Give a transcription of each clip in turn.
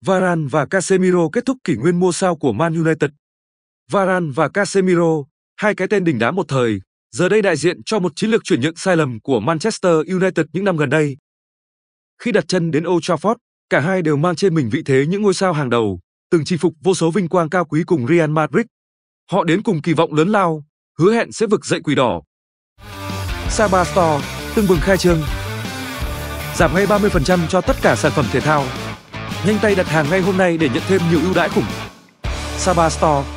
Varane và Casemiro kết thúc kỷ nguyên mua sao của Man United. Varane và Casemiro, hai cái tên đình đám một thời, giờ đây đại diện cho một chiến lược chuyển nhượng sai lầm của Manchester United những năm gần đây. Khi đặt chân đến Old Trafford, cả hai đều mang trên mình vị thế những ngôi sao hàng đầu, từng chinh phục vô số vinh quang cao quý cùng Real Madrid. Họ đến cùng kỳ vọng lớn lao, hứa hẹn sẽ vực dậy quỷ đỏ. Saba Store, tưng bừng khai trương. Giảm ngay 30% cho tất cả sản phẩm thể thao. Nhanh tay đặt hàng ngay hôm nay để nhận thêm nhiều ưu đãi khủng. Saba Store.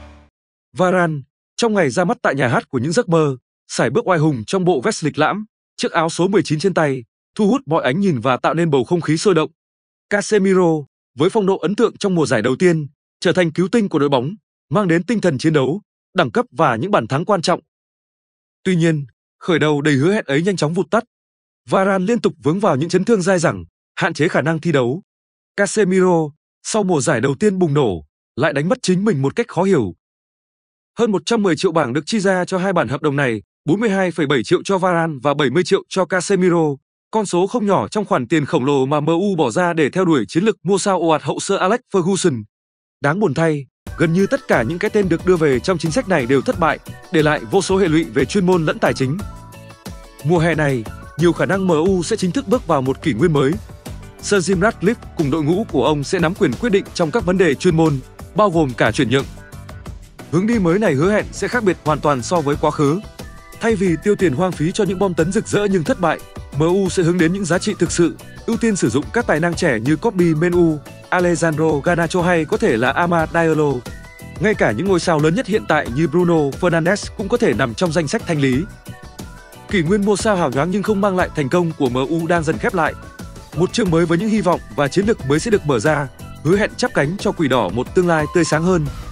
Varane, trong ngày ra mắt tại nhà hát của những giấc mơ, sải bước oai hùng trong bộ vest lịch lãm, chiếc áo số 19 trên tay, thu hút mọi ánh nhìn và tạo nên bầu không khí sôi động. Casemiro, với phong độ ấn tượng trong mùa giải đầu tiên, trở thành cứu tinh của đội bóng, mang đến tinh thần chiến đấu, đẳng cấp và những bàn thắng quan trọng. Tuy nhiên, khởi đầu đầy hứa hẹn ấy nhanh chóng vụt tắt. Varane liên tục vướng vào những chấn thương dai dẳng, hạn chế khả năng thi đấu. Casemiro, sau mùa giải đầu tiên bùng nổ, lại đánh mất chính mình một cách khó hiểu. Hơn 110 triệu bảng được chi ra cho hai bản hợp đồng này, 42,7 triệu cho Varane và 70 triệu cho Casemiro. Con số không nhỏ trong khoản tiền khổng lồ mà MU bỏ ra để theo đuổi chiến lược mua sao ồ ạt hậu Sir Alex Ferguson. Đáng buồn thay, gần như tất cả những cái tên được đưa về trong chính sách này đều thất bại, để lại vô số hệ lụy về chuyên môn lẫn tài chính. Mùa hè này, nhiều khả năng MU sẽ chính thức bước vào một kỷ nguyên mới. Sir Jim Ratcliffe cùng đội ngũ của ông sẽ nắm quyền quyết định trong các vấn đề chuyên môn, bao gồm cả chuyển nhượng. Hướng đi mới này hứa hẹn sẽ khác biệt hoàn toàn so với quá khứ. Thay vì tiêu tiền hoang phí cho những bom tấn rực rỡ nhưng thất bại, MU sẽ hướng đến những giá trị thực sự, ưu tiên sử dụng các tài năng trẻ như Kobbie Mainoo, Alejandro Garnacho hay có thể là Amad Diallo. Ngay cả những ngôi sao lớn nhất hiện tại như Bruno Fernandes cũng có thể nằm trong danh sách thanh lý. Kỷ nguyên mua sao hào nhoáng nhưng không mang lại thành công của MU đang dần khép lại. Một chương mới với những hy vọng và chiến lược mới sẽ được mở ra, hứa hẹn chắp cánh cho quỷ đỏ một tương lai tươi sáng hơn.